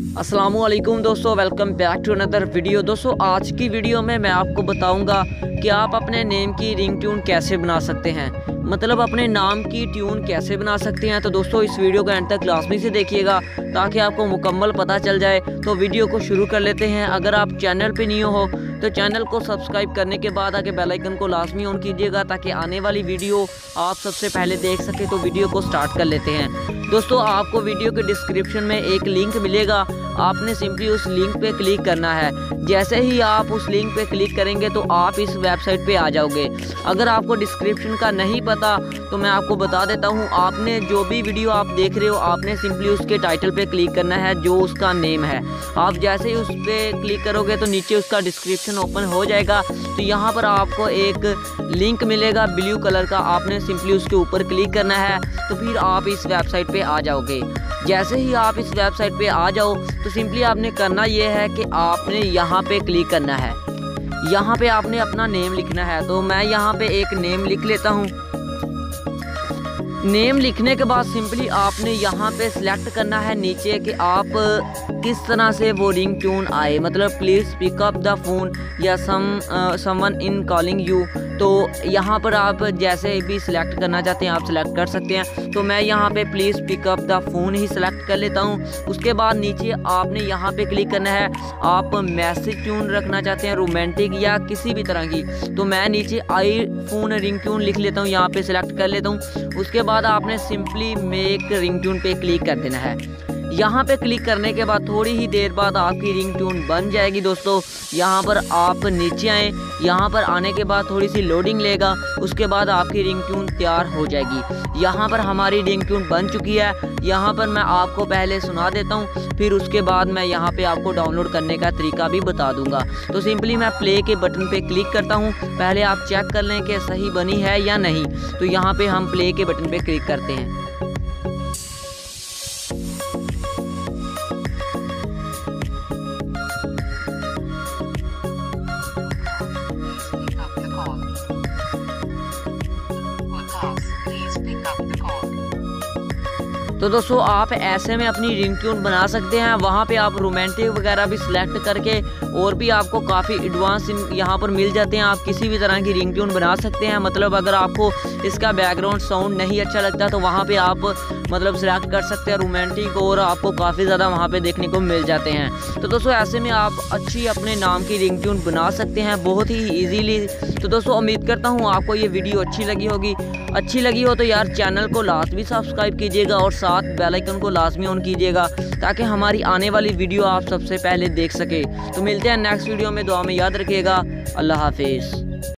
अस्सलामुअलैकुम दोस्तों, welcome back to another video. दोस्तों आज की वीडियो में मैं आपको बताऊंगा कि आप अपने नेम की रिंग ट्यून कैसे बना सकते हैं, मतलब अपने नाम की ट्यून कैसे बना सकते हैं। तो दोस्तों इस वीडियो को एंड तक लाजमी से देखिएगा ताकि आपको मुकम्मल पता चल जाए। तो वीडियो को शुरू कर लेते हैं। अगर आप चैनल पे न्यू हो तो चैनल को सब्सक्राइब करने के बाद आगे बेल आइकन को लाजमी ऑन कीजिएगा ताकि आने वाली वीडियो आप सबसे पहले देख सके। तो वीडियो को स्टार्ट कर लेते हैं। दोस्तों आपको वीडियो के डिस्क्रिप्शन में एक लिंक मिलेगा, आपने सिंपली उस लिंक पे क्लिक करना है। जैसे ही आप उस लिंक पे क्लिक करेंगे तो आप इस वेबसाइट पे आ जाओगे। अगर आपको डिस्क्रिप्शन का नहीं पता तो मैं आपको बता देता हूँ, आपने जो भी वीडियो आप देख रहे हो आपने सिंपली उसके टाइटल पे क्लिक करना है जो उसका नेम है। आप जैसे ही उस पर क्लिक करोगे तो नीचे उसका डिस्क्रिप्शन ओपन हो जाएगा। तो यहाँ पर आपको एक लिंक मिलेगा ब्लू कलर का, आपने सिंपली उसके ऊपर क्लिक करना है। तो फिर आप इस वेबसाइट पे आ जाओगे। जैसे ही आप इस वेबसाइट पे आ जाओ तो सिंपली आपने करना ये है कि आपने यहाँ पे क्लिक करना है। यहाँ पे आपने अपना नेम लिखना है। तो मैं यहाँ पे एक नेम लिख लेता हूँ। नेम लिखने के बाद सिंपली आपने यहाँ पे सिलेक्ट करना है नीचे कि आप किस तरह से वो रिंग ट्यून आए, मतलब please pick up the phone या समवन इन कॉलिंग यू। तो यहाँ पर आप जैसे भी सिलेक्ट करना चाहते हैं आप सिलेक्ट कर सकते हैं। तो मैं यहाँ पे please pick up the phone ही सिलेक्ट कर लेता हूँ। उसके बाद नीचे आपने यहाँ पे क्लिक करना है। आप मैसेज ट्यून रखना चाहते हैं, रोमांटिक या किसी भी तरह की, तो मैं नीचे आईफोन रिंग ट्यून लिख लेता हूँ, यहाँ पे सिलेक्ट कर लेता हूँ। उसके बाद आपने सिंपली मेक रिंग ट्यून पे क्लिक कर देना है। यहाँ पे क्लिक करने के बाद थोड़ी ही देर बाद आपकी रिंग ट्यून बन जाएगी। दोस्तों यहाँ पर आप नीचे आएँ, यहाँ पर आने के बाद थोड़ी सी लोडिंग लेगा, उसके बाद आपकी रिंग ट्यून तैयार हो जाएगी। यहाँ पर हमारी रिंग ट्यून बन चुकी है। यहाँ पर मैं आपको पहले सुना देता हूँ, फिर उसके बाद मैं यहाँ पे आपको डाउनलोड करने का तरीका भी बता दूँगा। तो सिंपली मैं प्ले के बटन पे क्लिक करता हूँ। पहले आप चेक कर लें कि सही बनी है या नहीं। तो यहाँ पर हम प्ले के बटन पर क्लिक करते हैं। तो दोस्तों आप ऐसे में अपनी रिंग ट्यून बना सकते हैं। वहाँ पे आप रोमांटिक वगैरह भी सिलेक्ट करके और भी आपको काफ़ी एडवांस यहाँ पर मिल जाते हैं। आप किसी भी तरह की रिंग ट्यून बना सकते हैं। मतलब अगर आपको इसका बैकग्राउंड साउंड नहीं अच्छा लगता तो वहाँ पे आप मतलब सिलेक्ट कर सकते हैं रोमांटिक, और आपको काफ़ी ज़्यादा वहाँ पे देखने को मिल जाते हैं। तो दोस्तों ऐसे में आप अच्छी अपने नाम की रिंग ट्यून बना सकते हैं बहुत ही ईजीली। तो दोस्तों उम्मीद करता हूँ आपको ये वीडियो अच्छी लगी होगी। अच्छी लगी हो तो यार चैनल को लाजमी सब्सक्राइब कीजिएगा और साथ बेल आइकन को लाजमी ऑन कीजिएगा ताकि हमारी आने वाली वीडियो आप सबसे पहले देख सके। तो मिलते हैं नेक्स्ट वीडियो में। दुआ में याद रखिएगा। अल्लाह हाफिज़।